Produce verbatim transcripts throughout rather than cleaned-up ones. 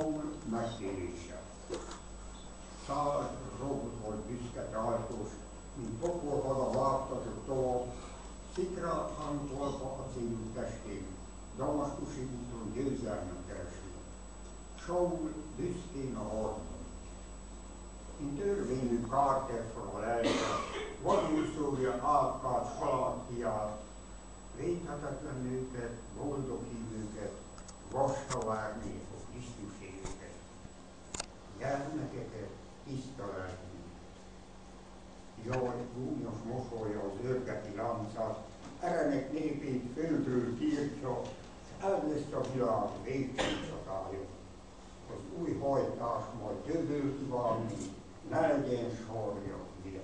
Saul megtérése. Száz robot volt büszke tartós, mint pokolhada vágtatott tovább, Szikra Antolpa a célú testén, Damaszkusi úton győzelmet keresni. Saul büszkén a harcban. Mint örvényű kártefra a lelke, vadúszója átkált salátját, védhetetlen nőket, boldog hívőket, vasta várni a Krisztus élőket, gyermekeket, tiszta lelkű. Jaj, gúnyos mosolya az őrgeti láncát, erenek népét földről tiltja, el lesz a világ végső csatája. Az új hajtás majd többől kívánni, ne legyen sarja világ.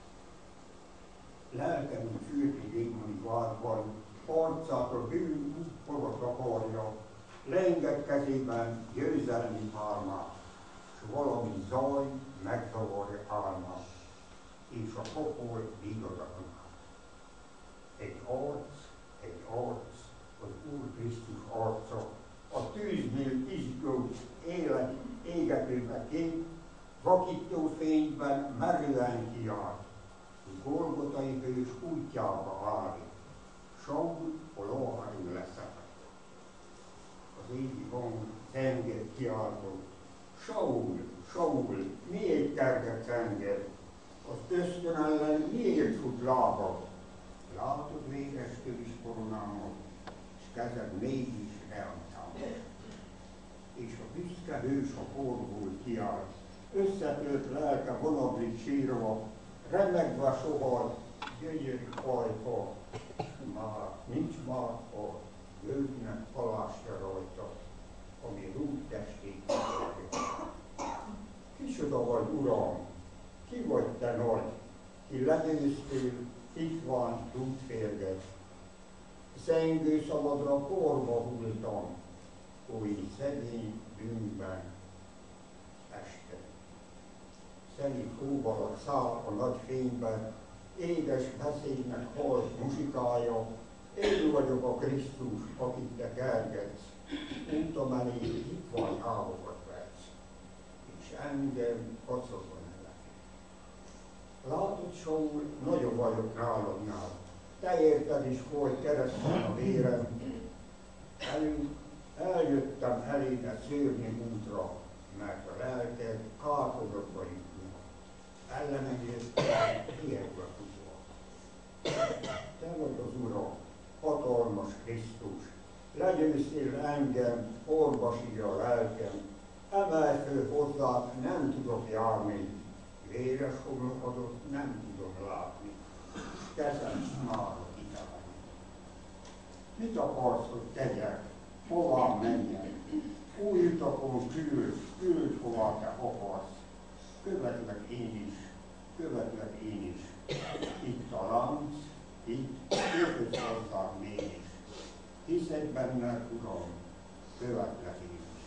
Lelkem, mint fürti démoni vádban, arcát a bűn forog akarja, leenged kezében győzelmi pálmát, s valami zaj megzavarja álmát, és a pokol vigadatunk. Egy arc, egy arc, az Úr Krisztus arca, a tűzből izgó élet égetőbe kép, vakító fényben merően kiáll, Golgotai hős útjába áll, Saul a lóharin leszakadt. Az égi hang zenged kiáltott, Saul, Saul, miért kergetsz enged? Az ösztön ellen miért fut lábad? Látod véres tövis koronámat, s kezed mégis rám támad. És a büszke hős a porból kiállt, összetört lelke vonaglik sírva, remegve sohal, gyönyörű ajka, már nincs már a gőgnek palástja rajta, ami rúg testét kiszolgálja. Kicsoda vagy, Uram, ki vagy te nagy, ki legyőztél, hitvány túlférget. Zengő szabadra porba hulltam, oly szegény bűnben este. Szelíd hóbalak száll a nagy fényben, édes beszédnek halk muzsikája, én vagyok a Krisztus, akit te kergetsz, útam elé hitvány álmokat vetsz, és engem kacagva nevet. Látod, Saul, nagyobb vagyok náladnál, te érted is folyt keresztül a vérem, elő, eljöttem eléd a szörnyű útra, mert a lelked kápodatba jutna. Ellenem jöttem, hihetve futva. Te vagy az Uram, hatalmas Krisztus, legyőztél engem, orvosír a lelkem, emelj föl hozzád, nem tudok járni, véres homlokadat nem tudom látni, és kezem már kitálni. Mit akarsz, hogy tegyek, hová menjek? Új utakon küld, küld, hová te akarsz. Követlek én is, követlek én is. Itt a lánc, itt, jössz hozzám mégis. Hiszek benned, Uram, követlek én is.